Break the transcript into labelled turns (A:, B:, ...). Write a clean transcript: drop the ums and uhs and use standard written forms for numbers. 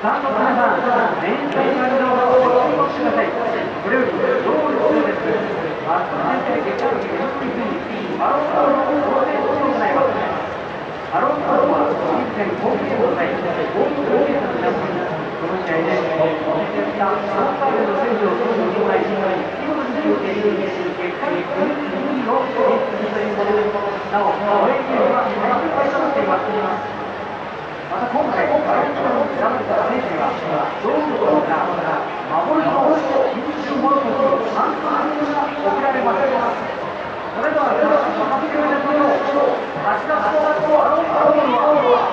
A: ファンの皆さん、メインスタジアムのご注目ください。これよりゴール中です。マット先生月曜日 MVP マロンコールの同点を行います。マロンコールは1点好ゲームの際、ゴールプロゲームの皆さん、この試合で実践したショータイムの選手を投入してもらい、見事に中継し、結果にグループ2位を演出ということです。なお、アウェーゲームは最終回となっています。また今回、マロンコールを選ばれた選手が、ドームの中から幻の金種モルトに3冠が贈られます。それでは、発表いたしましょう。8月のマロンコールは